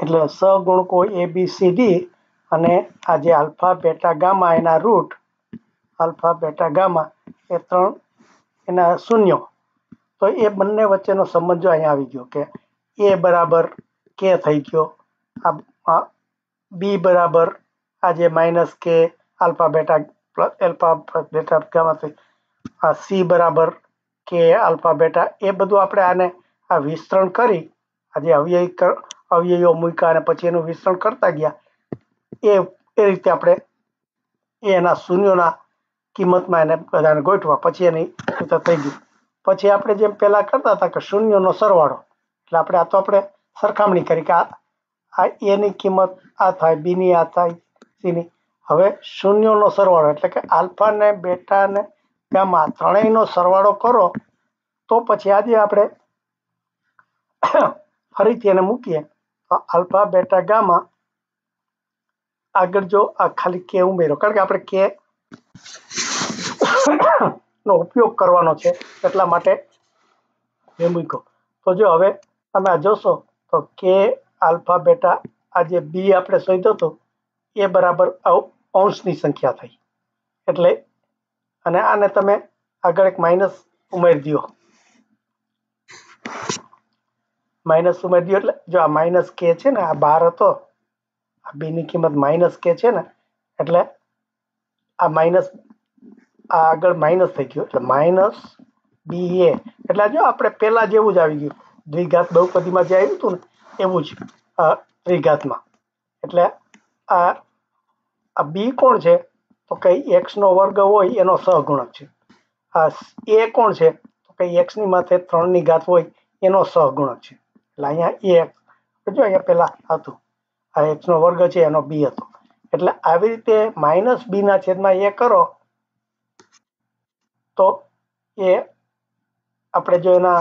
એટલે સહગુણકો ABCD અને આ જે આલ્ફા બેટા ગામા એના રૂટ આલ્ફા બેટા ગામા એ 3 એના શૂન્યો, તો એ બંને વચ્ચેનો સંબંધ જો અહીંયા આવી ગયો કે A બરાબર K થઈ ગયો, આ B બરાબર આ જે minus K alpha beta gamma થઈ, આ C બરાબર K આલ્ફા બેટા, એ બધું આપણે આને આ વિસ્તરણ કરી આજે અવયવો મૂક્યા અને પછી એનું વિસ્તરણ કરતા ગયા એ રીતે આપણે એના શૂન્યોના કિંમતમાં એને બધાને ગોઠવા પછી એની રીતે થઈ ગયું. પછી આપણે જેમ પહેલા કરતા હતા કે શૂન્યોનો સરવાળો, એટલે આપણે સરખામણી કરી કે આ એની કિંમત આ થાય, બીની આ થાય, સીની. હવે શૂન્યોનો સરવાળો એટલે કે આલ્ફા ને બેટા ને ગામા ત્રણેયનો સરવાળો કરો તો પછી આજે આપણે ફરીથી એને મૂકીએ તો આલ્ફા બેટા ગામા આગળ જો આ ખાલી કે ઉમેરો, કારણ કે આપણે કે નો ઉપયોગ કરવાનો છે એટલા માટે એ મૂક્યો. તો જો હવે તમે આ જોશો તો કે આલ્ફા બેટા આ જે બી આપણે શોધ્યો હતો એ બરાબર અંશની સંખ્યા થઈ, એટલે અને આને તમે આગળ એક માઇનસ ઉમેરી દો, એટલે જો આ માઇનસ કે છે ને આ 12 હતો, આ બી ની કિંમત માઇનસ કે છે ને એટલે આ માઇનસ આ આગળ માઇનસ થઈ ગયું એટલે માઇનસ બી એ, એટલે જો આપણે પેલા જેવું જ આવી ગયું દ્વિઘાત બહુપદીમાં જે આવ્યું હતું ને એવું જ ત્રિઘાતમાં. એટલે આ બી કોણ છે તો કઈ એક્સ નો વર્ગ હોય એનો સહગુણક છે. આ એ કોણ છે તો કઈ એક્સ ની માથે 3 ની ઘાત હોય એનો સહગુણક છે. એટલે અહીંયા એ જો અહીંયા પેલા હતું આ એક્સ નો વર્ગ છે એનો બી હતો, એટલે આવી રીતે માઇનસ બી ના છેદમાં એ કરો તો એ આપણે જો એના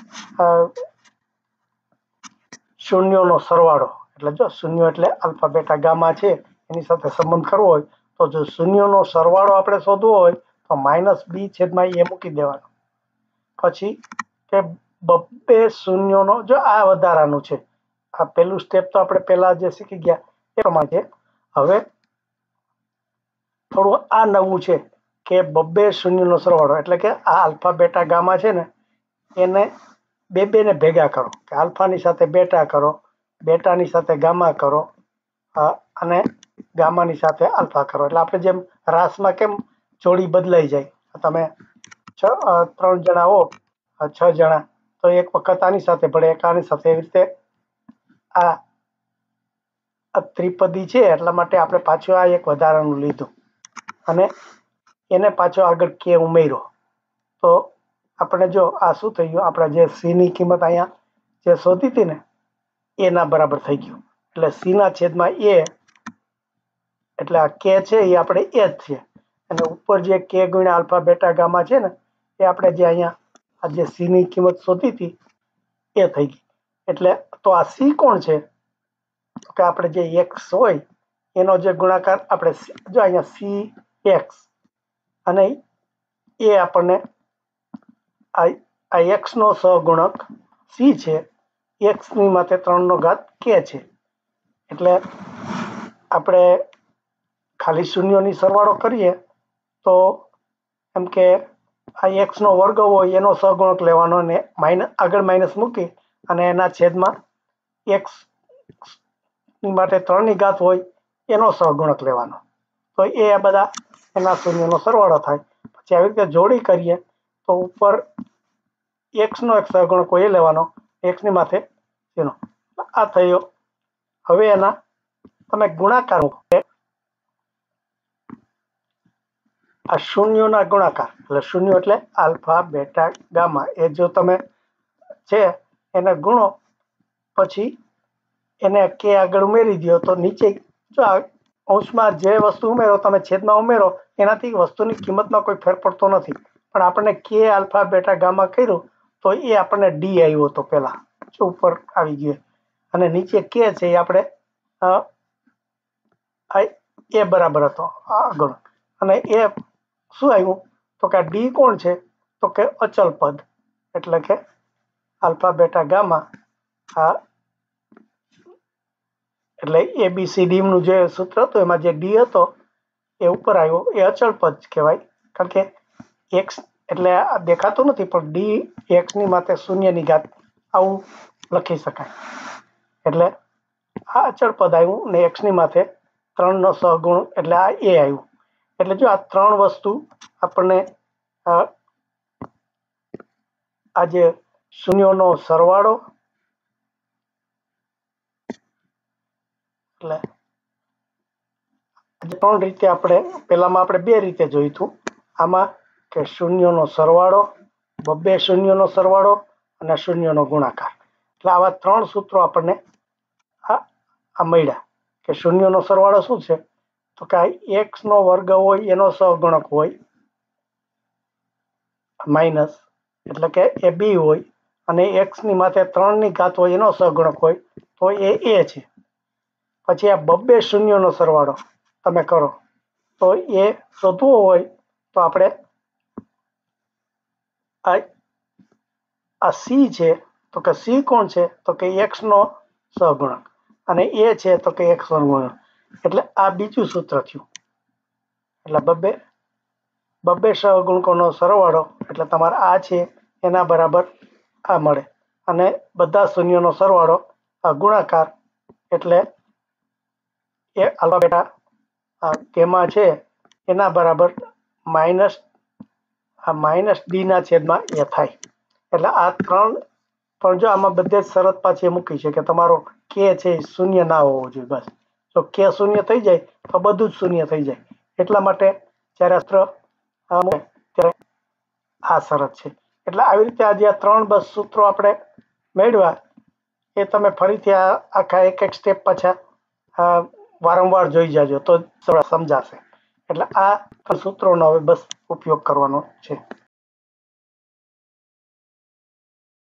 શૂન્યોનો સરવાળો, એટલે જો શૂન્ય એટલે આલ્ફા બેટા ગામા છે એની સાથે સંબંધ કરવો હોય તો જો શૂન્યોનો સરવાળો આપણે શોધવો હોય તો માઇનસ બી છેદમાં એ મૂકી દેવાનો. પછી કે બબ્બે શૂન્યોનો, જો આ વધારાનું છે, આ પેલું સ્ટેપ તો આપણે પહેલા જે શીખી ગયા એ પ્રમાણે છે. હવે થોડું આ નવું છે કે બબ્બે શૂન્યનો સરવાળો, એટલે કે આ આલ્ફા બેટા ગામા છે ને એને બે ને ભેગા કરો કે આલ્ફાની સાથે બેટા કરો, બેટાની સાથે ગામા કરો અને ગામાની સાથે આલ્ફા કરો. એટલે આપણે જેમ રાસમાં કેમ જોડી બદલાઈ જાય, તમે 3 જણા હો 6 જણા તો એક વખત આની સાથે ભળે એક આની સાથે, એવી રીતે આ ત્રિપદી છે એટલા માટે આપણે પાછું આ એક વધારાનું લીધું અને એને પાછો આગળ કે ઉમેર્યો તો આપણે જો આ શું થઈ ગયું, આપણે જે સી ની કિંમત અહીંયા જે શોધી હતી ને એના બરાબર થઈ ગયું. એટલે સી ના છેદમાં એ, એટલે આ કે છે એ આપણે એ જ છે અને ઉપર જે કે ગુણ્યા આલ્ફા બેટા ગામા છે ને એ આપણે જે અહીંયા આ જે સી ની કિંમત શોધી હતી એ થઈ ગઈ. એટલે તો આ સી કોણ છે કે આપણે જે એક્સ હોય એનો જે ગુણાકાર આપણે જો અહીંયા સી એક્સ અને એ આપણને આ એક્સ નો સહગુણક સી છે, એક્સ ની માથે 3 નો ઘાત કે છે. એટલે આપણે ખાલી શૂન્યોની સરવાળો કરીએ તો એમ કે આ એક્સ નો વર્ગ હોય એનો સહગુણક લેવાનો અને આગળ માઇનસ મૂકી અને એના છેદમાં એક્સ ની માટે 3 ની ઘાત હોય એનો સહગુણક લેવાનો, તો એ બધા એના શૂન્યનો સરવાળો થાય. પછી આવી રીતે જોડી કરીએ તો ઉપર એક્સ નો એક સહગુણક હોય એ લેવાનો, એક્સ ની માથે એનો, આ થયો. હવે એના તમે ગુણાકાર આ શૂન્યોના ગુણાકાર, એટલે શૂન્ય એટલે આલ્ફા બેટા ગામા, એ જો તમે છે એને ગુણો પછી એને કે આગળ ઉમેરી દો તો નીચે જો અંશમાં જે વસ્તુ ઉમેરો તમે છેદમાં ઉમેરો એનાથી વસ્તુની કિંમતમાં કોઈ ફેર પડતો નથી. પણ આપણને કે આલ્ફા બેટા ગામા કર્યું તો એ આપણને ડી આવ્યો હતો પેલા, જો ઉપર આવી ગયો અને નીચે કે છે એ આપણે એ બરાબર હતો આગળ, અને એ શું આવ્યું તો કે આ ડી કોણ છે તો કે અચલ પદ, એટલે કે આલ્ફા બેટા ગામા આ એટલે ABCD નું જે સૂત્ર હતું એમાં જે ડી હતો એ ઉપર આવ્યો, એ અચળ પદ કહેવાય. કારણ કે x એટલે આ દેખાતું નથી પણ ડી x ની માથે 0 ની ઘાત આવું લખી શકાય. એટલે આ અચળ પદ આવ્યું ને x ની માથે 3 નો સહગુણ એટલે આ a આવ્યું. એટલે જો આ ત્રણ વસ્તુ આપણને આ જે શૂન્યોનો સરવાળો એટલે ત્રણ રીતે આપણે પહેલામાં આપણે બે રીતે જોયું હતું. આમાં કે શૂન્યોનો સરવાળો, બબ્બે શૂન્યોનો સરવાળો અને શૂન્યોનો ગુણાકાર. એટલે આવા ત્રણ સૂત્રો આપણને આ મળ્યા. કે શૂન્યોનો સરવાળો શું છે? તો કે x નો વર્ગ હોય એનો સહગુણક હોય માઇનસ, એટલે કે એ b હોય, અને x ની માથે 3 ની ઘાત હોય એનો સહગુણક હોય તો એ a છે. પછી આ બબ્બે શૂન્યોનો સરવાળો તમે કરો તો એ શોધવો હોય તો આપણે આ c છે, તો કે c કોણ છે? તો કે x નો સહગુણક, અને a છે તો કે x નો ગુણક. એટલે આ બીજું સૂત્ર થયું. એટલે બબ્બે સહગુણકોનો સરવાળો એટલે તમારે આ છે એના બરાબર આ મળે, અને બધા શૂન્યનો સરવાળો આ ગુણાકાર એટલે એ આલ્ફા બેટા તેમાં છે એના બરાબર માઇનસ ડી ના છેદમાં એ થાય. એટલે આ ત્રણ પણ જો આમાં બધે જ શરત પાછી મૂકી છે કે તમારો કે છે શૂન્ય ના હોવો જોઈએ. બસ જો કે શૂન્ય થઈ જાય તો બધું જ શૂન્ય થઈ જાય. એટલા માટે જ્યારે ત્યારે આ શરત છે. એટલે આવી રીતે આ જે ત્રણ બસ સૂત્રો આપણે મેળવ્યા એ તમે ફરીથી આ આખા એક એક સ્ટેપ પાછા વારંવાર જોઈ જાજો તો સમજાશે. એટલે આ સૂત્રોનો હવે બસ ઉપયોગ કરવાનો છે.